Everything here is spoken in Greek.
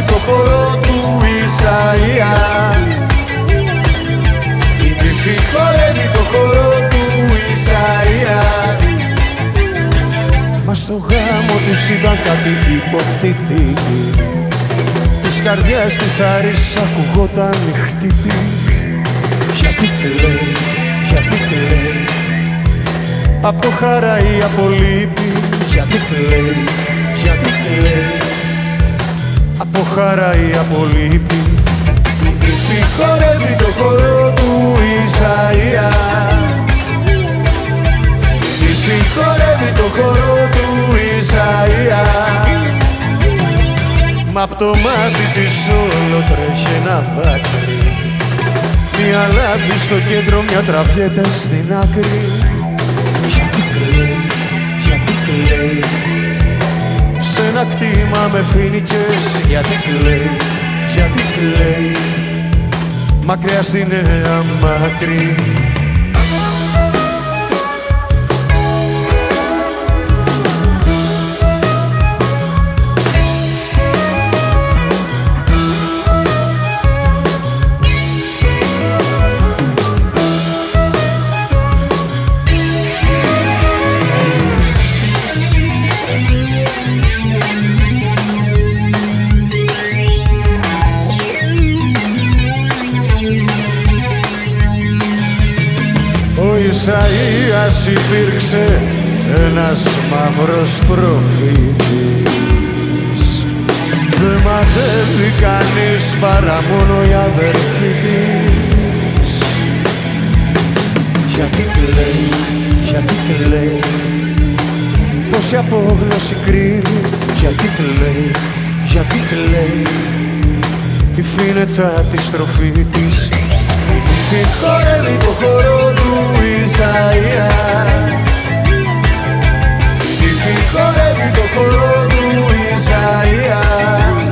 το χορό του Ισαΐα. Η νύφη χορεύει το χορό του Ισαΐα. Μα στο γάμο τους ήταν κάτι υποκτητή. Της καρδιάς της θάρης ακουγόταν χτύπη. Γιατί κλαίει, γιατί κλαίει, από χαρά ή από λύπη. Γιατί κλαίει, γιατί κλαίει, από χαρά ή από λύπη. Η νύφη χορεύει το χορό του Ισαΐα. Η νύφη χορεύει το χορό του Ισαΐα. Μ' απ' το μάτι της όλο τρέχει ένα δάκρυ. Μια λάμπη στο κέντρο, μια τραβιέτα στην άκρη. Γιατί κλαίει, γιατί κλαίει, σ' ένα κτήμα με φοίνικες. Γιατί κλαίει, γιατί κλαίει, μακριά στη Νέα Μάκρη. Ο Ισαΐας υπήρξε ένας μαύρος προφήτης. Δεν μαθαίνει κανείς παρά μόνο η αδερφή της. Γιατί κλαίει, γιατί κλαίει, πόση απόγνωση κρύβει. Γιατί κλαίει, γιατί κλαίει, τη φίνετσα τη στροφή της. Η χορεύει το χορό του Ισαΐα. Η χορεύει το χορό του Ισαΐα.